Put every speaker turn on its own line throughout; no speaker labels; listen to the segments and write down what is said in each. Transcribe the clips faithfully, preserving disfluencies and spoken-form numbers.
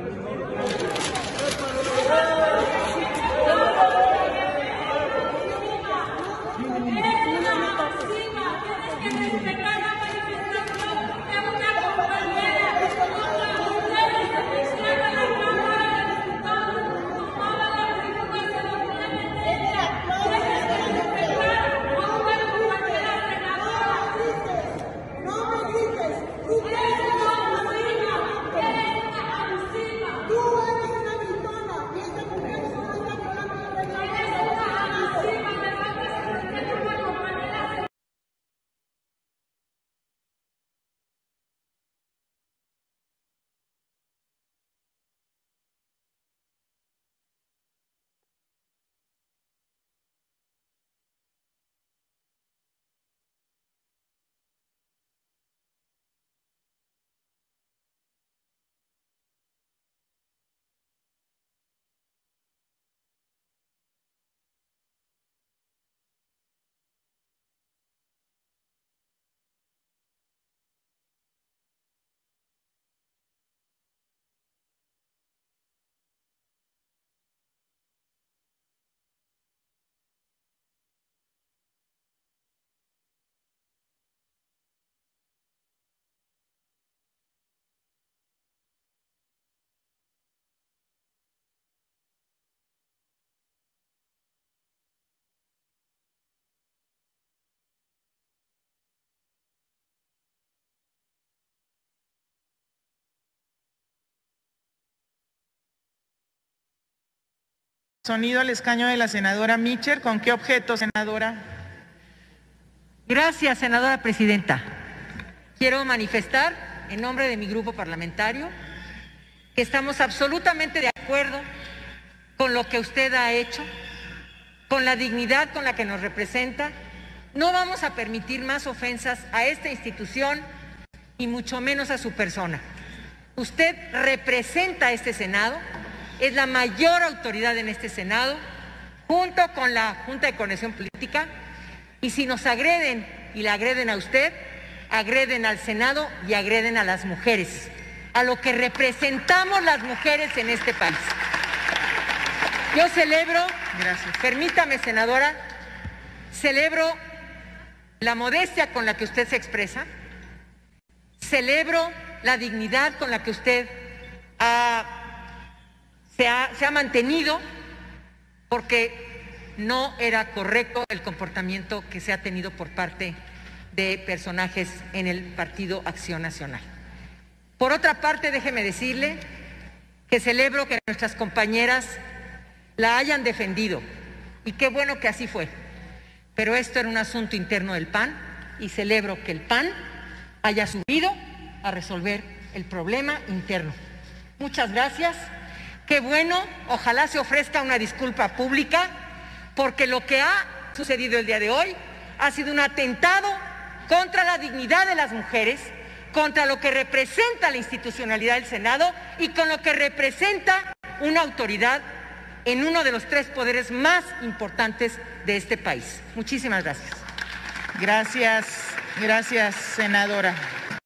Sonido al escaño de la senadora Mitchell. ¿Con qué objeto, senadora?
Gracias, senadora presidenta. Quiero manifestar en nombre de mi grupo parlamentario que estamos absolutamente de acuerdo con lo que usted ha hecho, con la dignidad con la que nos representa. No vamos a permitir más ofensas a esta institución y mucho menos a su persona. Usted representa a este Senado, es la mayor autoridad en este Senado, junto con la Junta de Coordinación Política, y si nos agreden y le agreden a usted, agreden al Senado y agreden a las mujeres, a lo que representamos las mujeres en este país. Yo celebro,
Gracias.
Permítame, senadora, celebro la modestia con la que usted se expresa, celebro la dignidad con la que usted ha Se ha, se ha mantenido, porque no era correcto el comportamiento que se ha tenido por parte de personajes en el Partido Acción Nacional. Por otra parte, déjeme decirle que celebro que nuestras compañeras la hayan defendido, y qué bueno que así fue, pero esto era un asunto interno del P A N y celebro que el P A N haya subido a resolver el problema interno. Muchas gracias. Qué bueno, ojalá se ofrezca una disculpa pública, porque lo que ha sucedido el día de hoy ha sido un atentado contra la dignidad de las mujeres, contra lo que representa la institucionalidad del Senado y con lo que representa una autoridad en uno de los tres poderes más importantes de este país. Muchísimas gracias.
Gracias, gracias, senadora.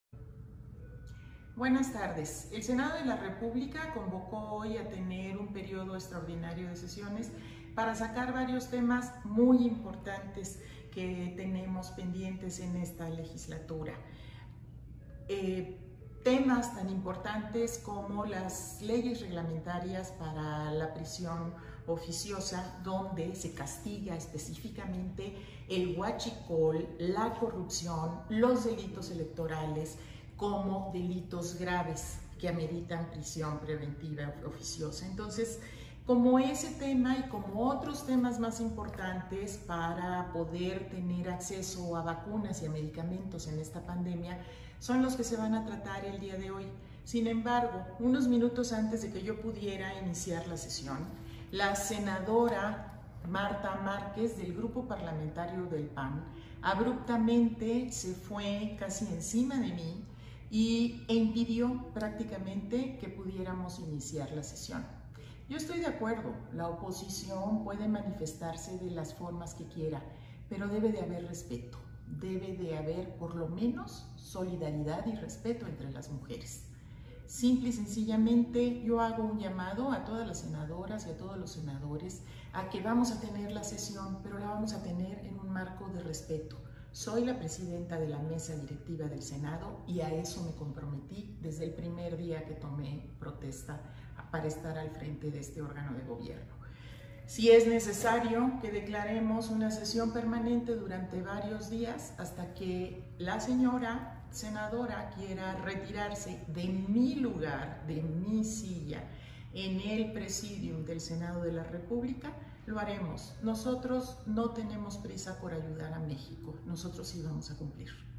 Buenas tardes. El Senado de la República convocó hoy a tener un periodo extraordinario de sesiones para sacar varios temas muy importantes que tenemos pendientes en esta legislatura. Eh, temas tan importantes como las leyes reglamentarias para la prisión oficiosa, donde se castiga específicamente el huachicol, la corrupción, los delitos electorales, como delitos graves que ameritan prisión preventiva oficiosa. Entonces, como ese tema y como otros temas más importantes para poder tener acceso a vacunas y a medicamentos en esta pandemia, son los que se van a tratar el día de hoy. Sin embargo, unos minutos antes de que yo pudiera iniciar la sesión, la senadora Marta Márquez, del grupo parlamentario del P A N, abruptamente se fue casi encima de mí y impidió prácticamente que pudiéramos iniciar la sesión. Yo estoy de acuerdo, la oposición puede manifestarse de las formas que quiera, pero debe de haber respeto, debe de haber por lo menos solidaridad y respeto entre las mujeres. Simple y sencillamente yo hago un llamado a todas las senadoras y a todos los senadores a que vamos a tener la sesión, pero la vamos a tener en un marco de respeto. Soy la presidenta de la mesa directiva del Senado y a eso me comprometí desde el primer día que tomé protesta para estar al frente de este órgano de gobierno. Si es necesario que declaremos una sesión permanente durante varios días hasta que la señora senadora quiera retirarse de mi lugar, de mi silla, en el presidium del Senado de la República, lo haremos. Nosotros no tenemos prisa por ayudar a México, nosotros sí vamos a cumplir.